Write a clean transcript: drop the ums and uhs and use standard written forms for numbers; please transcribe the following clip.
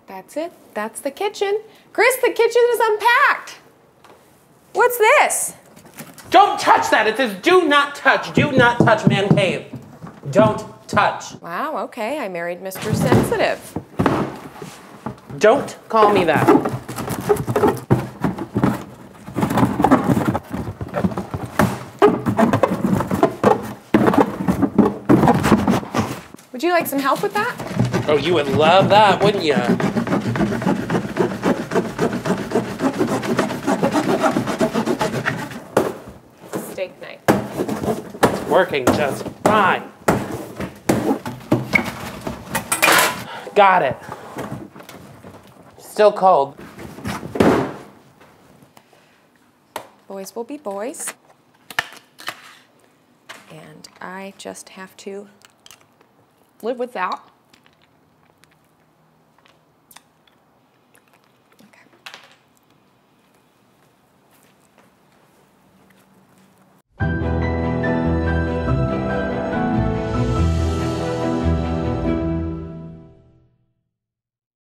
That's it. That's the kitchen. Chris, the kitchen is unpacked. What's this? Don't touch that. It says do not touch. Do not touch man cave. Don't touch. Wow, okay. I married Mr. Sensitive. Don't call me that. Would you like some help with that? Oh, you would love that, wouldn't you? Steak knife. It's working just fine. Got it. Still cold. Boys will be boys. And I just have to live with that.